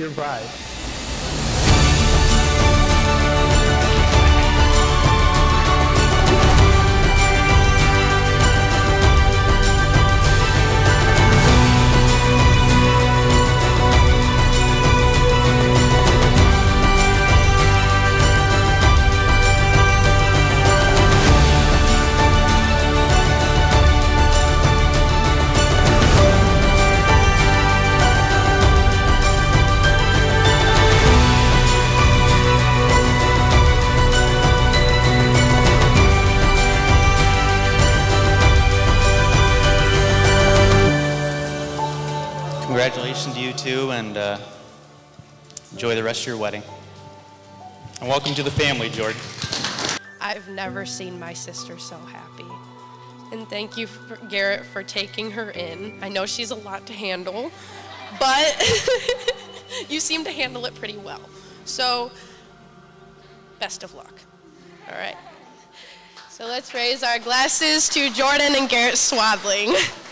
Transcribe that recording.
your bride. Congratulations to you two, and enjoy the rest of your wedding. And welcome to the family, Jordan. I've never seen my sister so happy. And thank you, Garrett, for taking her in. I know she's a lot to handle, but you seem to handle it pretty well. So, best of luck. All right. So let's raise our glasses to Jordan and Garrett Swadling.